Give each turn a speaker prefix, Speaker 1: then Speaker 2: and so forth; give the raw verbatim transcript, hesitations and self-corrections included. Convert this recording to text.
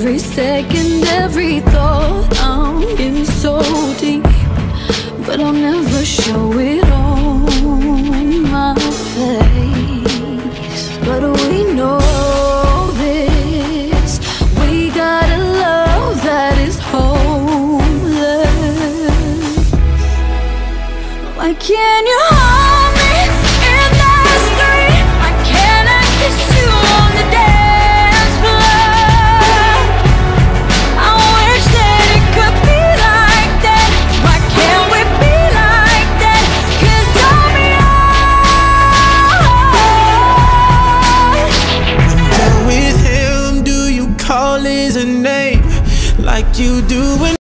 Speaker 1: every second, every thought. I'm in so deep, but I'll never show it on my face. But we know this, we got a love that is homeless. Why can't you hold